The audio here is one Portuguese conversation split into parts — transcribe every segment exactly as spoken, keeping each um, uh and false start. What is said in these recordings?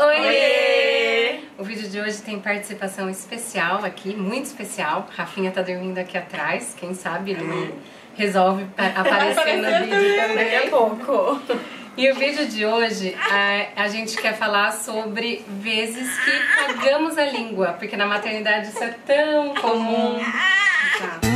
Oi! Oiê! O vídeo de hoje tem participação especial aqui, muito especial. Rafinha tá dormindo aqui atrás, quem sabe ele não resolve aparecer no vídeo também. Daqui a pouco. E o vídeo de hoje, a, a gente quer falar sobre vezes que pagamos a língua, porque na maternidade isso é tão comum. Tá.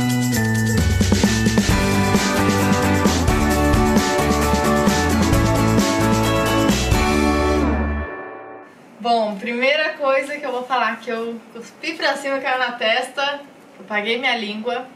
Bom, primeira coisa que eu vou falar que eu cuspi pra cima, caiu na testa, eu paguei minha língua,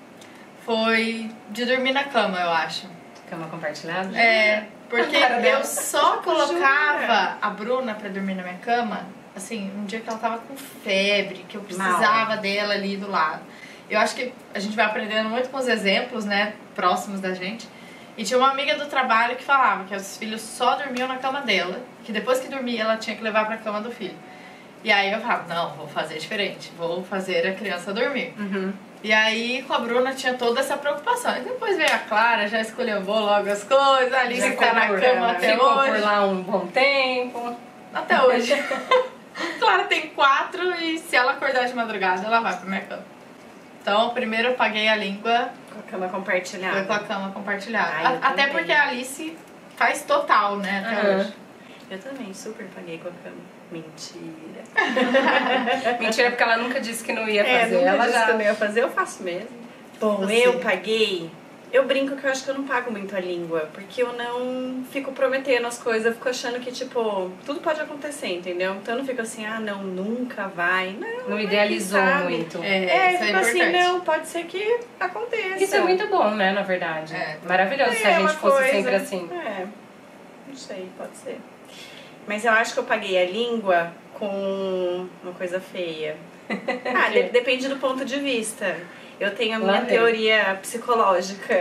foi de dormir na cama, eu acho. Cama compartilhada? É, porque eu só colocava a Bruna pra dormir na minha cama, assim, um dia que ela tava com febre, que eu precisava dela ali do lado. Eu acho que a gente vai aprendendo muito com os exemplos, né, próximos da gente. E tinha uma amiga do trabalho que falava que os filhos só dormiam na cama dela, que depois que dormia ela tinha que levar pra cama do filho. E aí eu falava, não, vou fazer diferente, vou fazer a criança dormir. Uhum. E aí com a Bruna tinha toda essa preocupação. E depois veio a Clara, já escolheu logo as coisas, a Alice tá na cama ela, até ficou hoje. por lá um bom tempo. Até hoje. Clara tem quatro e se ela acordar de madrugada, ela vai pra minha cama. Então, primeiro eu paguei a língua com a cama compartilhada. Foi com a cama compartilhada. Ai, a, até também. porque a Alice faz total, né, até Uhum. hoje. Eu também super paguei com a cama. Mentira. Mentira, porque ela nunca disse que não ia É, fazer. nunca Ela disse já... que eu não ia fazer, eu faço mesmo. Bom, Você. eu paguei. Eu brinco que eu acho que eu não pago muito a língua, porque eu não fico prometendo as coisas, eu fico achando que, tipo, tudo pode acontecer, entendeu? Então eu não fico assim, ah, não, nunca vai. Não, Não mas idealizou quem sabe? muito. É, É, isso é fico assim, importante. não, pode ser que aconteça. Isso é muito bom, né, na verdade. É. Maravilhoso se a É, gente uma fosse coisa- sempre assim. É, não sei, pode ser. Mas eu acho que eu paguei a língua com uma coisa feia. Ah, de- depende do ponto de vista. Eu tenho a minha Lá vem. teoria psicológica.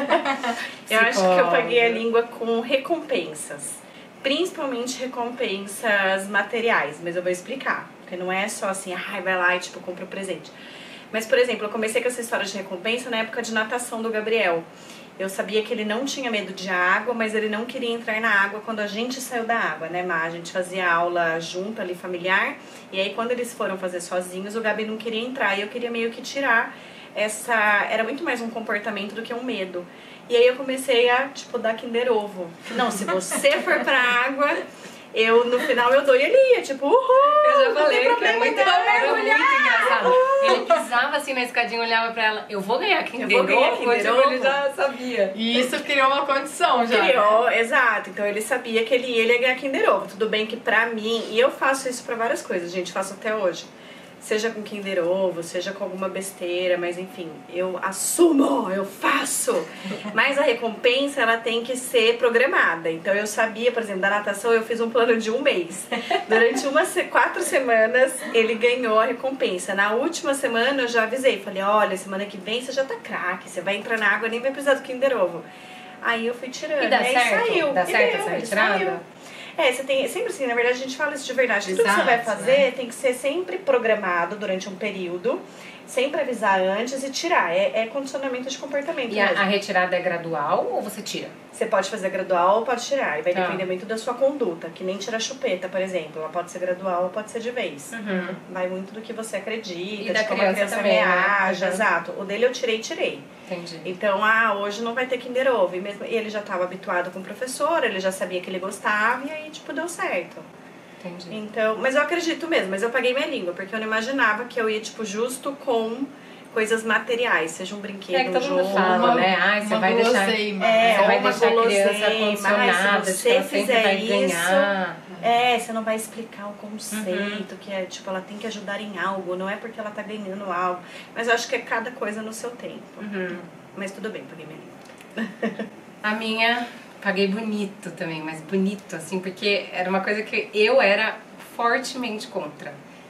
Eu acho que eu paguei a língua com recompensas. Principalmente recompensas materiais, mas eu vou explicar. Porque não é só assim, ai, vai lá e tipo, compra o presente. Mas, por exemplo, eu comecei com essa história de recompensa na época de natação do Gabriel. Eu sabia que ele não tinha medo de água, mas ele não queria entrar na água quando a gente saiu da água, né, Má? A gente fazia aula junto ali, familiar, e aí quando eles foram fazer sozinhos, o Gabi não queria entrar, e eu queria meio que tirar essa... Era muito mais um comportamento do que um medo. E aí eu comecei a, tipo, dar Kinder Ovo. Não, se você for pra água, eu, no final eu dou e ele ia, tipo, uhul! Eu já não falei tem que é problema, muito, então, era muito mergulhar. engraçado. Ele pisava assim na escadinha, olhava pra ela, eu vou ganhar Kinder Eu vou ganhar Ovo, Kinder tipo, ele Ovo. já sabia. E isso criou uma condição já. Criou, exato. Então ele sabia que ele, ele ia ganhar Kinder Ovo. Tudo bem que pra mim, e eu faço isso pra várias coisas, gente, faço até hoje. Seja com Kinder Ovo, seja com alguma besteira, mas enfim, eu assumo, eu faço. Mas a recompensa, ela tem que ser programada. Então eu sabia, por exemplo, da natação, eu fiz um plano de um mês. Durante uma, quatro semanas, ele ganhou a recompensa. Na última semana, eu já avisei. Falei, olha, semana que vem você já tá craque, você vai entrar na água, nem vai precisar do Kinder Ovo. Aí eu fui tirando. E dá aí certo? saiu. Dá E certo deu, essa ele retirada? saiu. É, você tem, sempre assim, na verdade a gente fala isso de verdade. Tudo que você Exato, vai fazer né? tem que ser sempre programado durante um período, sempre avisar antes e tirar. É, é condicionamento de comportamento E a, mesmo. a retirada é gradual ou você tira? Você pode fazer gradual ou pode tirar. E vai Tá. depender muito da sua conduta. Que nem tirar chupeta, por exemplo. Ela pode ser gradual ou pode ser de vez. Uhum. Vai muito do que você acredita, E da de como a criança criança também, né? reage. Uhum. Exato. O dele eu tirei, tirei. Entendi. Então, ah, hoje não vai ter Kinder Ovo. E mesmo, e ele já estava habituado com o professor, ele já sabia que ele gostava e aí, tipo, deu certo. Entendi. Então, mas eu acredito mesmo, mas eu paguei minha língua, porque eu não imaginava que eu ia, tipo, justo com coisas materiais, seja um brinquedo, É que um todo jogo. mundo fala, uma- né? Ai, você uma vai deixar... guloseima. É, Você ou vai uma deixar a criança guloseima. condicionada, Ai, de se que ela você sempre fizer vai isso, ganhar. É, você não vai explicar o conceito, Uhum. que é, tipo, ela tem que ajudar em algo, não é porque ela tá ganhando algo. Mas eu acho que é cada coisa no seu tempo. Uhum. Mas tudo bem, paguei minha língua. A minha, paguei bonito também, mas bonito, assim, porque era uma coisa que eu era fortemente contra.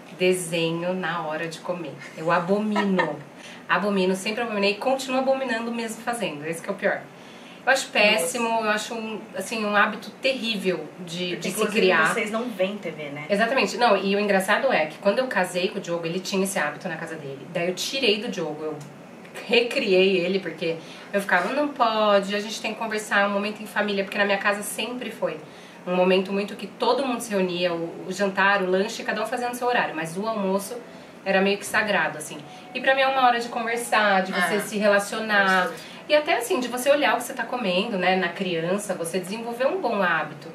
Desenho na hora de comer. Eu abomino. Abomino, sempre abominei e continuo abominando mesmo fazendo. Esse que é o pior. Eu acho péssimo, eu acho um, assim, um hábito terrível de, de se Inclusive, criar. vocês não veem T V, né? Exatamente. Não, e o engraçado é que quando eu casei com o Diogo, ele tinha esse hábito na casa dele. Daí eu tirei do Diogo, eu recriei ele, porque eu ficava, não pode, a gente tem que conversar, um momento em família, porque na minha casa sempre foi. Um momento muito que todo mundo se reunia, o, o jantar, o lanche, cada um fazendo o seu horário, mas o almoço era meio que sagrado, assim. E pra mim é uma hora de conversar, de você é. se relacionar. E até assim, de você olhar o que você tá comendo, né, na criança, você desenvolver um bom hábito.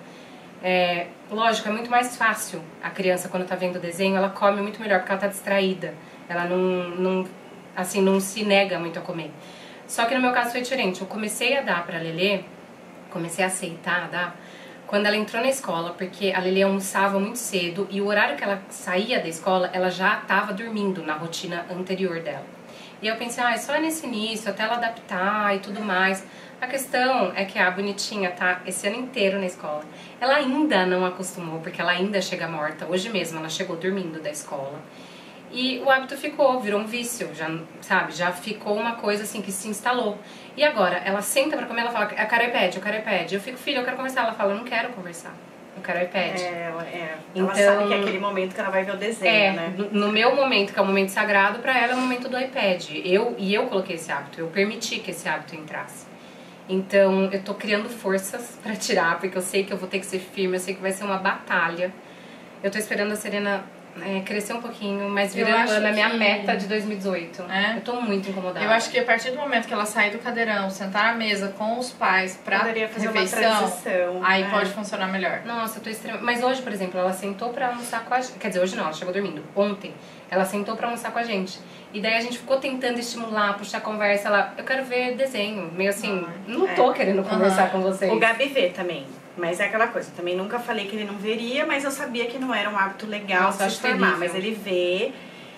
É, lógico, é muito mais fácil a criança quando tá vendo desenho, ela come muito melhor porque ela tá distraída. Ela não, não, assim, não se nega muito a comer. Só que no meu caso foi diferente. Eu comecei a dar pra Lelê, comecei a aceitar a dar, quando ela entrou na escola, porque a Lelê almoçava muito cedo e o horário que ela saía da escola, ela já tava dormindo na rotina anterior dela. E eu pensei, ah, é só nesse início, até ela adaptar e tudo mais. A questão é que a bonitinha tá esse ano inteiro na escola. Ela ainda não acostumou, porque ela ainda chega morta. Hoje mesmo ela chegou dormindo da escola. E o hábito ficou, virou um vício, já, sabe? Já ficou uma coisa assim que se instalou. E agora, ela senta pra comer, ela fala, eu quero iPad, eu quero iPad. Eu fico, filha, eu quero conversar. Ela fala, eu não quero conversar, eu quero iPad. É, ela, é. Então, ela sabe que é aquele momento que ela vai ver o desenho, é, né? No meu momento, que é o momento sagrado, pra ela é o momento do iPad. Eu, e eu coloquei esse hábito, eu permiti que esse hábito entrasse. Então, eu tô criando forças pra tirar, porque eu sei que eu vou ter que ser firme, eu sei que vai ser uma batalha. Eu tô esperando a Serena é, crescer um pouquinho, mas virando a minha que... meta de dois mil e dezoito. É? Eu tô muito incomodada. Eu acho que a partir do momento que ela sair do cadeirão, sentar à mesa com os pais pra Poderia fazer refeição, uma transição, aí né? pode funcionar melhor. Nossa, eu tô extremamente... Mas hoje, por exemplo, ela sentou pra almoçar com a gente. Quer dizer, hoje não, ela chegou dormindo. Ontem, ela sentou pra almoçar com a gente. E daí a gente ficou tentando estimular, puxar conversa. Ela, eu quero ver desenho. Meio assim, Ah, não tô é. querendo conversar Uhum. com vocês. O Gabi vê também. Mas é aquela coisa, também nunca falei que ele não veria, mas eu sabia que não era um hábito legal Nossa, de se acho formar. terrível. Mas ele vê,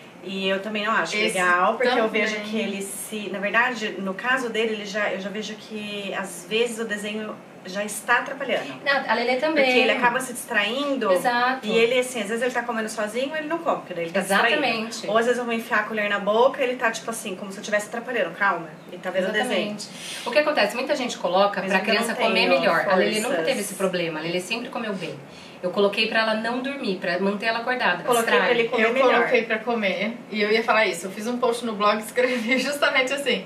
e eu também não acho Esse legal, porque eu também. vejo que ele se... Na verdade, no caso dele, ele já, eu já vejo que às vezes o desenho já está atrapalhando. Não, a Lelê também. Porque ele acaba se distraindo. Exato. E ele, assim, às vezes ele tá comendo sozinho, ele não come, porque daí ele tá Exatamente. distraído. Ou às vezes eu vou enfiar a colher na boca, ele tá, tipo assim, como se eu estivesse atrapalhando. Calma, ele tá vendo o desenho. Exatamente. O que acontece? Muita gente coloca Mas pra eu criança não tenho comer melhor. A Lelê nunca forças. teve esse problema. A Lelê sempre comeu bem. Eu coloquei pra ela não dormir, pra manter ela acordada. Coloquei distrai. pra ele comer Eu melhor. coloquei pra comer e eu ia falar isso. Eu fiz um post no blog e escrevi justamente assim: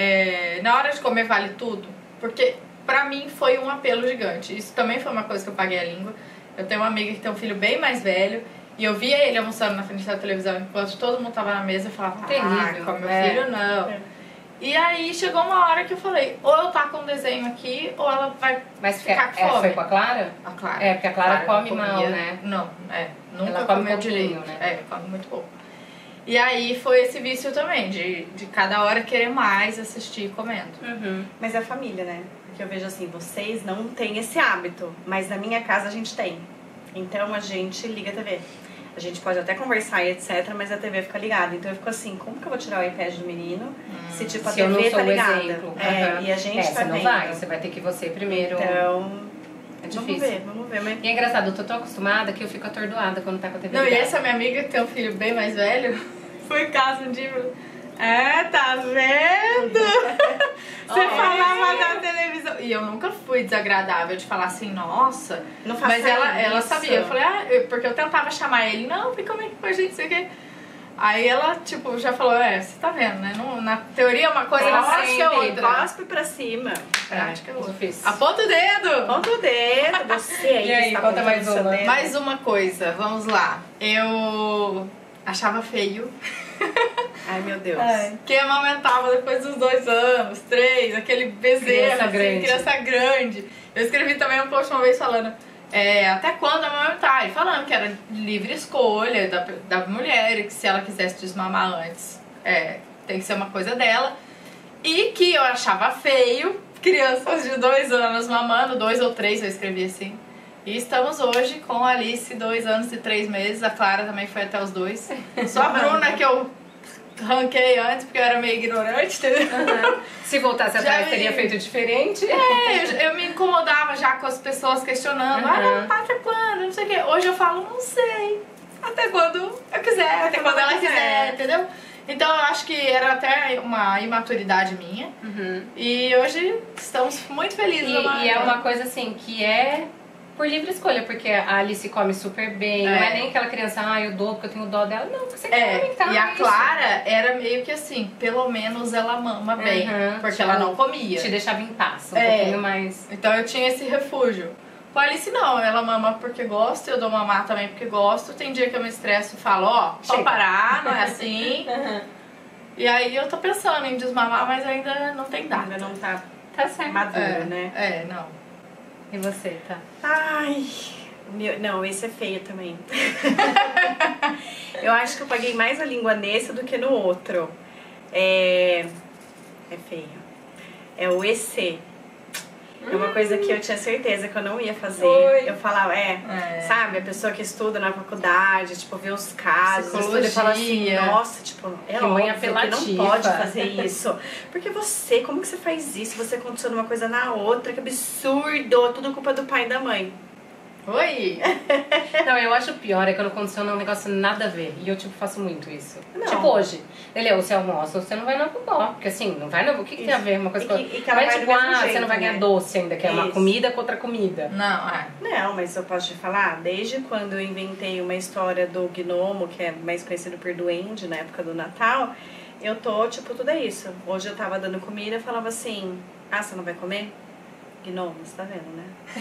é, na hora de comer vale tudo. Porque pra mim foi um apelo gigante. Isso também foi uma coisa que eu paguei a língua. Eu tenho uma amiga que tem um filho bem mais velho e eu via ele almoçando na frente da televisão enquanto todo mundo tava na mesa. Eu falava, Terrível, ah, com meu é. filho não. É. E aí chegou uma hora que eu falei, ou eu taco um desenho aqui, ou ela vai Mas ficar com é, fome. foi com a Clara? A Clara. É, porque a Clara come comia. mal, né? Não, é. Nunca Ela come comeu pouquinho, direito. né? É, come muito pouco. E aí foi esse vício também, de, de cada hora querer mais assistir comendo. Uhum. Mas é a família, né? Porque eu vejo assim, vocês não têm esse hábito, mas na minha casa a gente tem. Então a gente liga a T V. A gente pode até conversar e etcétera, mas a T V fica ligada. Então eu fico assim, como que eu vou tirar o iPad do menino hum, se tipo a se eu T V não sou tá o ligada? exemplo. É, Uhum. e a gente é, tá você não vendo. vai, você vai ter que você primeiro. Então, é difícil. vamos ver, vamos ver. Mas... E é engraçado, eu tô tão acostumada que eu fico atordoada quando tá com a T V Não, e ligada. essa minha amiga que tem um filho bem mais velho, foi em casa um dia. É, tá vendo? Você Oh, falava é. da televisão. E eu nunca fui desagradável de falar assim, nossa. Não faça Mas ela, ela isso. sabia. Eu falei, ah, eu- porque eu tentava chamar ele, não, vem comer aqui com a gente, sei o quê. Aí ela, tipo, já falou, é, você tá vendo, né? Não, na teoria é uma coisa, na prática é outra. Cospe pra cima. Prática é outra. difícil. Aponta o dedo! Ponta o dedo, você aí, E aí, que está conta apontando mais o seu uma. dedo. Mais uma coisa, vamos lá. Eu achava feio Ai, meu Deus. quem amamentava depois dos dois anos, três, aquele bezerro, Criança assim, grande. criança grande. Eu escrevi também um post uma vez falando é, até quando amamentar, e falando que era livre escolha da, da mulher, e que se ela quisesse desmamar antes, é, tem que ser uma coisa dela. E que eu achava feio crianças de dois anos mamando, dois ou três, eu escrevi assim. E estamos hoje com a Alice, dois anos e três meses. A Clara também foi até os dois. Só a Bruna que eu ranquei antes, porque eu era meio ignorante, entendeu? Uhum. Se voltasse Já atrás, me- teria feito diferente. É, eu, eu me incomodava já com as pessoas questionando. Ah, Uhum. não, até quando? Não sei o quê. Hoje eu falo, não sei. Até quando eu quiser, até quando ela quiser, entendeu? Então eu acho que era até uma imaturidade minha. Uhum. E hoje estamos muito felizes. E, numa- e é uma coisa assim, que é por livre escolha, porque a Alice come super bem, não É. é nem aquela criança, ah, eu dou porque eu tenho dó dela, não, porque você quer É, aumentar e a isso. Clara era meio que assim, pelo menos ela mama bem, Uhum. porque Tipo, ela não comia. Te deixava em paz, um É. pouquinho mais. Então eu tinha esse refúgio. Com a Alice não, ela mama porque gosta, eu dou mamar também porque gosto. Tem dia que eu me estresso e falo, ó, oh, pode parar, não é assim. Uhum. E aí eu tô pensando em desmamar, mas ainda não tem data. Ainda não tá, tá certo. madura, é, né? É, não. E você, tá? Ai, meu, não, esse é feio também. Eu acho que eu paguei mais a língua nesse do que no outro. É, é feio. É o E C. É uma coisa que eu tinha certeza que eu não ia fazer. Oi. Eu falava, é, é, sabe, a pessoa que estuda na faculdade, tipo, vê os casos, estuda e fala assim, nossa, tipo, é que mãe óbvio que não pode fazer isso. Porque você, como que você faz isso? Você condiciona uma coisa na outra, que absurdo, tudo culpa do pai e da mãe. Oi! Não, eu acho pior é quando condiciona um negócio nada a ver. E eu, tipo, faço muito isso. Não. Tipo, hoje. Ele, você almoça, você não vai na vovó. Porque assim, não vai na vovó. O que, que tem a ver uma coisa com outra? E que ela vai tipo, ah, jeito, você não vai ganhar né? doce ainda, que é uma Isso. comida com outra comida. Não, é. Não, mas eu posso te falar, desde quando eu inventei uma história do gnomo, que é mais conhecido por duende, na época do Natal, eu tô, tipo, tudo é isso. Hoje eu tava dando comida e falava assim, ah, você não vai comer? Gnomo, você tá vendo,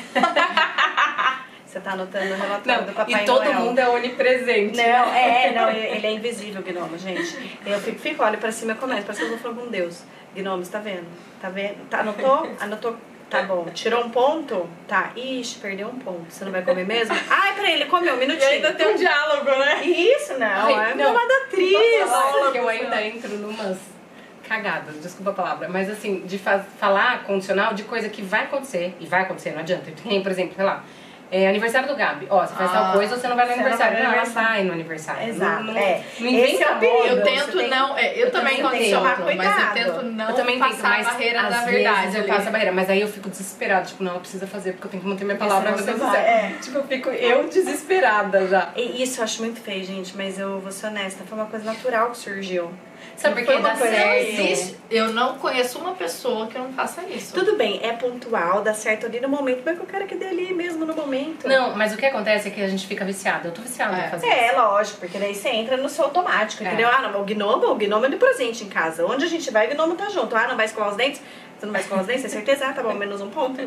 né? Você tá anotando o relatório não, do Papai e todo Noel. mundo é onipresente. Não, é, não, ele é invisível, o gnomo, gente. Eu fico, fico olho pra cima e começo, parece que eu vou falando com Deus. Gnomo, você tá vendo? Tá vendo? Tá, anotou? Anotou? Tá bom. Tirou um ponto? Tá. Ixi, perdeu um ponto. Você não vai comer mesmo? Ai, peraí, ele comeu, um minutinho. E ainda tem um diálogo, né? Isso, não. Ai, é não. uma da atriz. Nossa, que eu ainda entro numas cagadas, desculpa a palavra, mas assim, de fa falar condicional de coisa que vai acontecer, e vai acontecer, não adianta. Tem, por exemplo, sei lá, é aniversário do Gabi. Ó, você faz Ah, tal coisa ou você não vai no você aniversário. não Não, vai no ela vai no aniversário. Exato, Não, não, é. não inventa Esse é o perigo. moda. Eu tento tem- não. é, eu, eu também também condiciono, tenho que tomar mas eu cuidado. tento não Eu também tento, passar mas a barreira às da vezes verdade. eu ali. passo a barreira, mas aí eu fico desesperada, tipo, não, eu preciso fazer porque eu tenho que manter minha palavra, meu Porque Deus senão do você céu. vai- é. Tipo, eu fico eu desesperada já. E isso eu acho muito feio, gente, mas eu vou ser honesta, foi uma coisa natural que surgiu. Sabe Não por que foi uma dá coisa Não certo? que- existe. Eu não conheço uma pessoa que não faça isso. Tudo bem, é pontual, dá certo ali no momento, mas que eu quero que dê ali mesmo no momento. Não, mas o que acontece é que a gente fica viciada. Eu tô viciada É. em fazer É, isso. lógico, porque daí você entra no seu automático, É. entendeu? Ah, não, o gnomo, o gnomo é de presente em casa. Onde a gente vai, o gnomo tá junto. Ah, não vai escovar os dentes? Você não vai escovar os dentes? Tem certeza? Ah, tá bom, menos um ponto.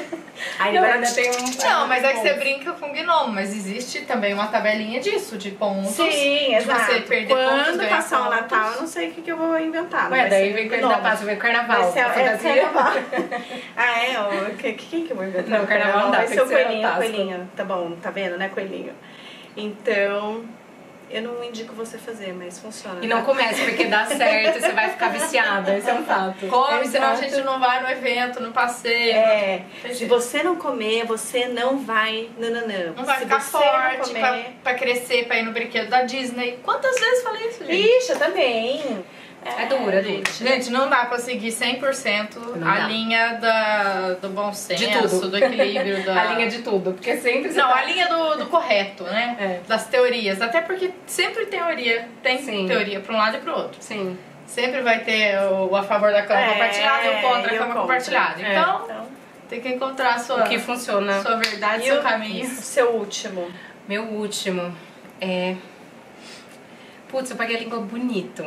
Aí Não, vai ainda tem um... Não, mas é que você brinca com gnomo, mas existe também uma tabelinha disso, de pontos. Sim, de exato. você perder pontos, Quando ganhar passar o pontos. Natal, eu não sei o que, que eu vou inventar. não Ué, vai daí ser vem coisa gnomo. da Páscoa, vem o carnaval. Vai ser, a é, fantasia. carnaval. Ah, é? Ó, que- quem que eu vou inventar? Não, carnaval não dá, Vai tem ser o que ser a coelhinho, Páscoa. coelhinho. Tá bom, tá vendo, né, coelhinho? Então, eu não indico você fazer, mas funciona. E não tá? comece, porque dá certo, você vai ficar viciada, esse é um fato. Come, senão a Exato. gente não vai no evento, no passeio. É, Tem se jeito. você não comer, você não vai. Não, não, não. Não vai se ficar você forte não pra, comer... pra crescer, pra ir no brinquedo da Disney. Quantas vezes falei isso, gente? Ixi, eu também. É duro, é duro. Gente, não dá pra seguir cem por cento Não a dá. linha da, do bom senso, De tudo. do equilíbrio. Da... A linha de tudo, porque sempre você Não, tá... a linha do, do correto, né? É. Das teorias. Até porque sempre teoria, tem Sim. teoria pra um lado e pro outro. Sim. Sempre vai ter o a favor da cama É, compartilhada e o contra e a o cama contra. compartilhada. É. Então, Então, tem que encontrar a sua, O que funciona. sua verdade, e seu o caminho. o seu último? Meu último é... Putz, eu paguei a língua bonito.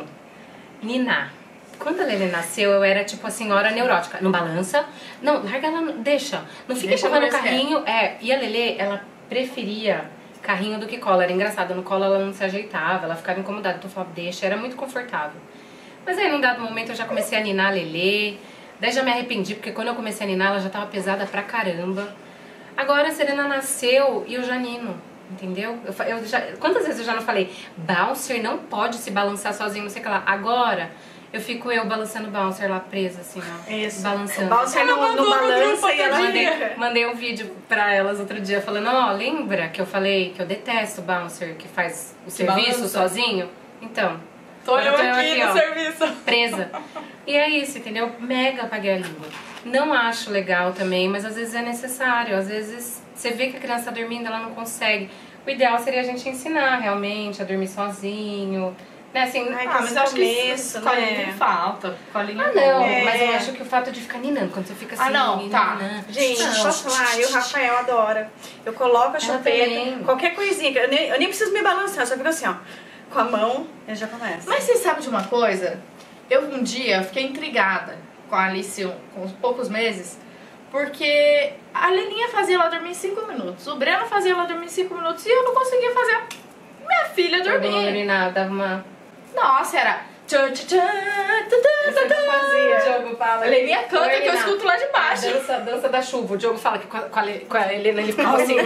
Ninar. Quando a Lelê nasceu, eu era tipo a senhora neurótica. Não balança. Não, larga ela, deixa. Não fica Deixa empurrando o como eles carrinho. É, e a Lelê, ela preferia carrinho do que colo. Era engraçado, no colo ela não se ajeitava, ela ficava incomodada. Então eu falava, deixa, era muito confortável. Mas aí num dado momento eu já comecei a ninar a Lelê. Daí já me arrependi, porque quando eu comecei a ninar ela já tava pesada pra caramba. Agora a Serena nasceu e eu já nino. Entendeu? Eu, fa- eu já, quantas vezes eu já não falei, bouncer não pode se balançar sozinho, não sei o que lá. Agora eu fico eu balançando o bouncer lá presa, assim, ó. Isso. Balançando. O bouncer não, não balança e ela Mandei, fica. mandei um vídeo pra elas outro dia falando, ó, lembra que eu falei que eu detesto o bouncer que faz o serviço balança. sozinho? Então, Tô eu agora aqui, no ó, serviço. presa. E é isso, entendeu? Mega apaguei a língua. Não acho legal também, mas às vezes é necessário. Às vezes você vê que a criança tá dormindo, ela não consegue. O ideal seria a gente ensinar realmente a dormir sozinho. Né, assim, Ai, Ah, mas eu acho que começo, escolinha né? não falta. Escolinha ah, é bom. não, É. mas eu acho que o fato de ficar ninando, quando você fica assim, Ah, não, tá. ninando, Gente, não. posso falar? Eu, o Rafael adora. Eu coloco a chupeta, também. qualquer coisinha, que eu nem, eu nem preciso me balançar, eu só fico assim, ó. Com a mão, eu já começo. Mas vocês sabem de uma coisa? Eu um dia fiquei intrigada com a Alice, um- com uns poucos meses, Porque a Leninha fazia ela dormir em cinco minutos, o Breno fazia ela dormir em cinco minutos e eu não conseguia fazer a minha filha dormir. Não urinar, dava uma... Nossa, era... Tchan, tchan, tchan, Você não fazia. O Diogo fala... A Leninha canta que eu urinar. escuto lá de baixo. Dança, dança da chuva. O Diogo fala que com a, com a, Le- com a Helena ele ficava assim...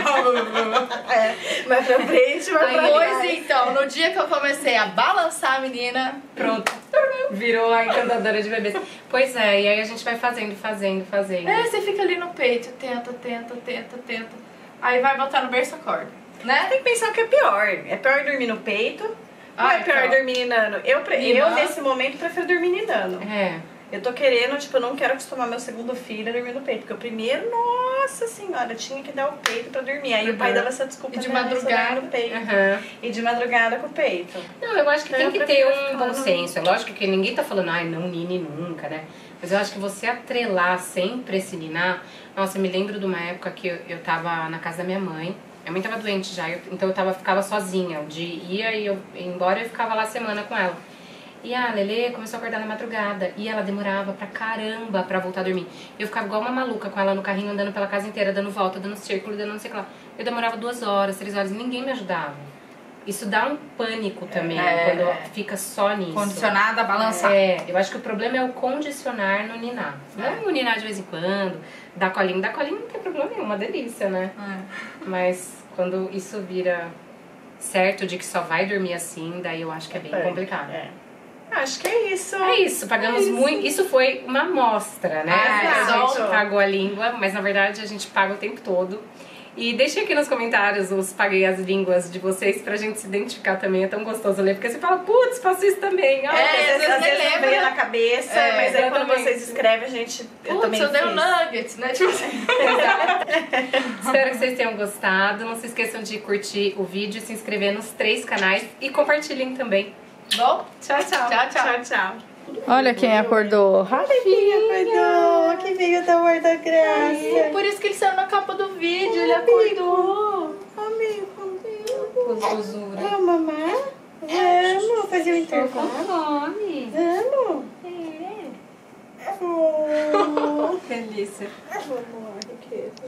É, vai pra frente, vai pra Pois trás. então, no dia que eu comecei a balançar a menina, Pronto. Virou a encantadora de bebês. Pois é, e aí a gente vai fazendo, fazendo, fazendo. é, você fica ali no peito, tenta, tenta, tenta, tenta. Aí vai botar no berço, acorda. Né? Tem que pensar o que é pior. É pior dormir no peito ou Ah, é pior então. dormir ninando? Eu, pre- eu, Ninando? nesse momento, prefiro dormir ninando. É. Eu tô querendo, tipo, eu não quero acostumar meu segundo filho a dormir no peito. Porque o primeiro, nossa senhora, tinha que dar o peito pra dormir. Aí o pai Uhum. dava essa desculpa. E de né, só madrugada. dorme no peito. Aham. E de madrugada com o peito. Não, eu acho que Então, tem eu que ter prefiro um ficar bom no- senso. É lógico que ninguém tá falando, ai, não nine nunca, né? Mas eu acho que você atrelar sempre esse ninar... Nossa, eu me lembro de uma época que eu, eu tava na casa da minha mãe. Minha mãe tava doente já, eu- então eu tava, ficava sozinha. Um dia ia e eu ia embora e eu ficava lá a semana com ela. E a Lelê começou a acordar na madrugada. E ela demorava pra caramba pra voltar a dormir. Eu ficava igual uma maluca com ela no carrinho, andando pela casa inteira, dando volta, dando círculo, dando não sei o que lá. Eu demorava duas horas, três horas e ninguém me ajudava. Isso dá um pânico também, É. quando fica só nisso. Condicionada a balançar. É, eu acho que o problema é o condicionar no ninar. Não o ninar de vez em quando, dar colinho. Dar colinho não tem problema nenhum, uma delícia, né? É. Mas quando isso vira certo de que só vai dormir assim, daí eu acho que é bem complicado. É. Acho que é isso. É isso, pagamos É isso. muito. Isso foi uma amostra, né? Ah, a gente exato. pagou a língua, mas na verdade a gente paga o tempo todo. E deixem aqui nos comentários os paguei as línguas de vocês pra gente se identificar também. É tão gostoso ler, porque você fala, putz, faço isso também. Ah, É, Às vezes, às vezes às nem vezes não lembra. veio na cabeça, É, mas aí quando exatamente. vocês escrevem, a gente. Eu Putz, também eu dei um fiz. nuggets, né? Tipo assim. Espero que vocês tenham gostado. Não se esqueçam de curtir o vídeo, se inscrever nos três canais e compartilhem também. Bom? Tchau, tchau. Tchau, tchau. Tchau, tchau. Olha quem acordou. Rafinha acordou, que veio da Hora da Graça. Por isso que ele saiu na capa do vídeo, ele acordou. Amigo, Gozura. vamos mamar? Vamos fazer o intervalo? Fome. Vamos? É. Vamos. Delícia. Vamos, querido.